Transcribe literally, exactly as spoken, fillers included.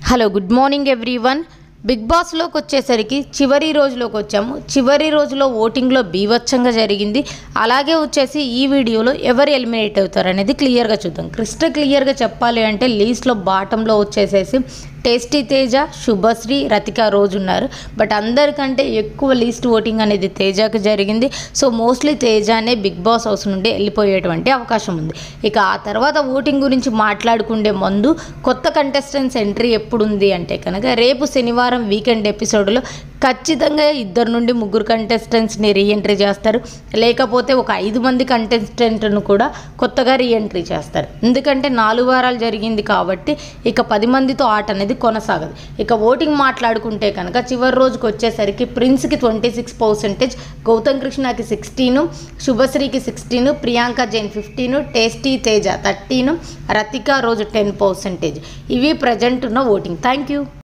Hello good morning everyone. Big బాస్లోకి వచ్చేసరికి చివరి రోజులోకి వచ్చాము. చివరి రోజులో ఓటింగ్లో బీభత్సంగా జరిగింది. అలాగే వచ్చేసి ఈ వీడియోలో ఎవరు ఎలిమినేట్ అవుతారు అనేది క్లియర్గా చూద్దాం. క్రిస్టల్ క్లియర్గా చెప్పాలి అంటే లీస్ట్లో బాటంలో వచ్చేసేసి టేస్టీ తేజ, శుభశ్రీ, రతిక రోజు ఉన్నారు. బట్ అందరికంటే ఎక్కువ లీస్ట్ ఓటింగ్ అనేది తేజకి జరిగింది. సో మోస్ట్లీ తేజానే బిగ్ బాస్ హౌస్ నుండి వెళ్ళిపోయేటువంటి అవకాశం ఉంది. ఇక ఆ తర్వాత ఓటింగ్ గురించి మాట్లాడుకుండే ముందు కొత్త కంటెస్టెంట్స్ ఎంట్రీ ఎప్పుడు ఉంది అంటే కనుక రేపు శనివారం వీకెండ్ ఎపిసోడ్లో ఖచ్చితంగా ఇద్దరు నుండి ముగ్గురు కంటెస్టెంట్స్ని రీఎంట్రీ చేస్తారు. లేకపోతే ఒక ఐదు మంది కంటెస్టెంట్ను కూడా కొత్తగా రీఎంట్రీ చేస్తారు. ఎందుకంటే నాలుగు వారాలు జరిగింది కాబట్టి ఇక పది మందితో ఆట అనేది కొనసాగదు. ఇక ఓటింగ్ మాట్లాడుకుంటే కనుక చివరి రోజుకి వచ్చేసరికి ప్రిన్స్కి ట్వంటీ సిక్స్ పర్సెంటేజ్, గౌతమ్ కృష్ణకి సిక్స్టీను, శుభశ్రీకి సిక్స్టీను, ప్రియాంక జైన్ ఫిఫ్టీను, టేస్టీ తేజ థర్టీను, రతిక రోజు టెన్ పర్సెంటేజ్. ఇవి ప్రజెంట్ ఉన్న ఓటింగ్. Thank you.